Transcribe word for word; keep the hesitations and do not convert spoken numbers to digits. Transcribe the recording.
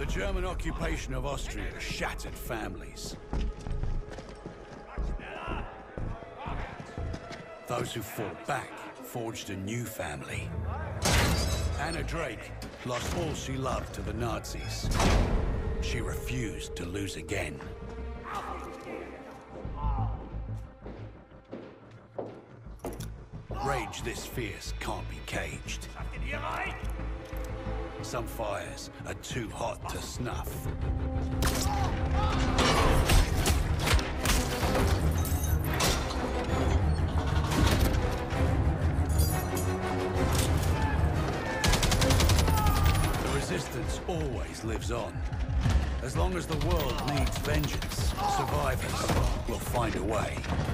The German occupation of Austria shattered families. Those who fought back forged a new family. Anna Drake lost all she loved to the Nazis. She refused to lose again. Rage this fierce can't be caged. Some fires are too hot to snuff. The resistance always lives on. As long as the world needs vengeance, survivors will find a way.